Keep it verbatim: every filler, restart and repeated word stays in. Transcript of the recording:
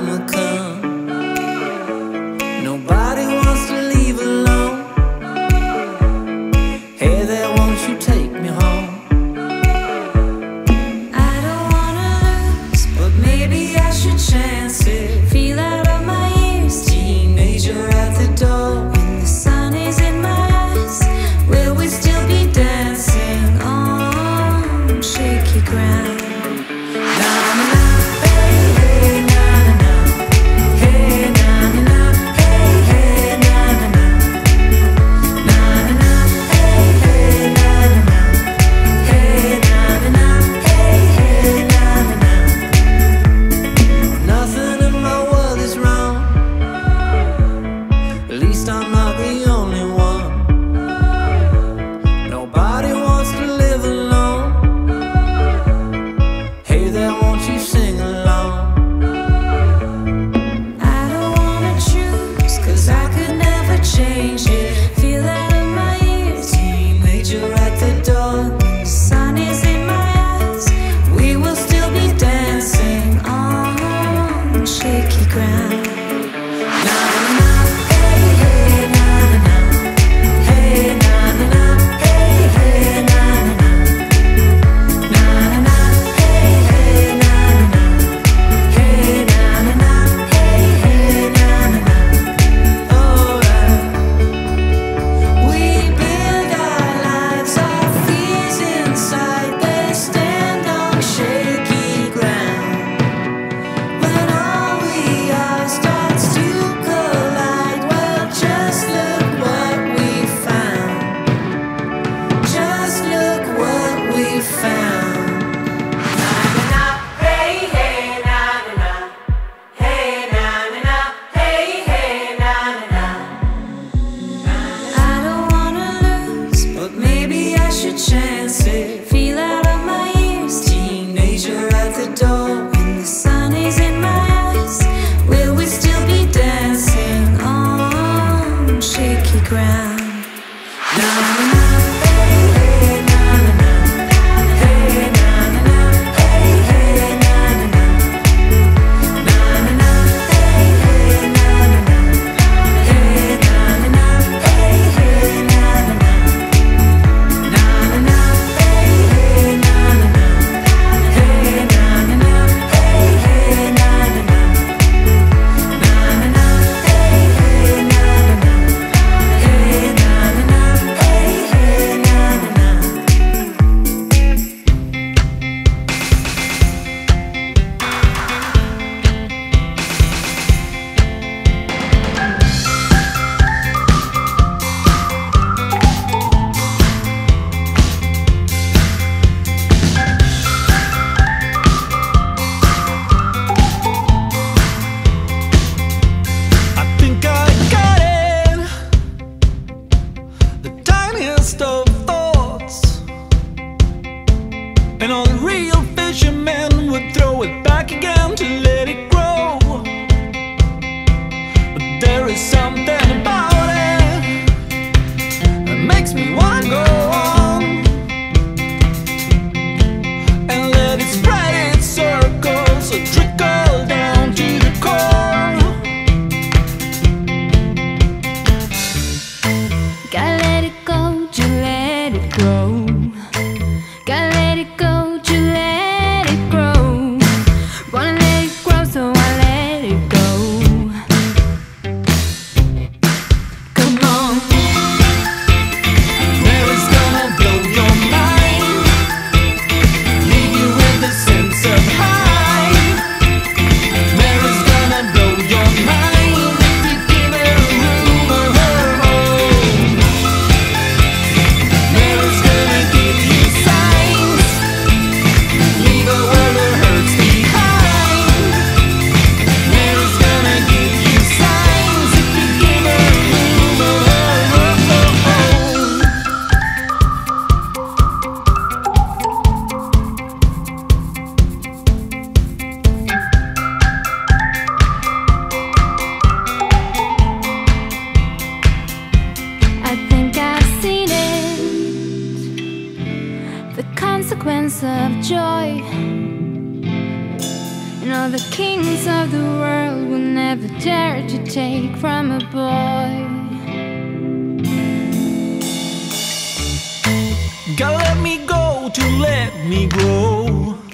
will come. Nobody wants to leave alone. Hey there, won't you take me home? I don't wanna lose, but maybe I should chance it. Feel out of my ears, teenager at the door. When the sun is in my eyes, will we still be dancing on shaky ground? I'm not the only one. Nobody wants to live alone. Hey there, won't you sing along? I don't wanna choose, cause I could never change it. Feel out of my ears, teenager at the door. The sun is in my eyes, we will still be dancing on shaky ground. Chance it. Feel out of my ears, teenager at the door. When the sun is in my eyes, will we still be dancing on shaky ground? Na na na. Of thoughts, and all the real fishermen would throw it back again to let it grow. But there is something about it that makes me wanna go on and let it spread its circles, so trickle down to the core. Gotta let it go, let it grow. Gotta let it go, to let it grow. Wanna let it grow, so I let it go. Come on. Where it's gonna blow your mind, leave you with a sense of high. Where it's gonna blow your mind, if you give it a room of her own. Where it's gonna give you signs, leave a world that hurts behind. Where it's gonna give you signs, if you give her a room of her own. I think I've seen it, the consequence of joy. And all the kings of the world will never dare to take from a boy. God let me go to let me grow.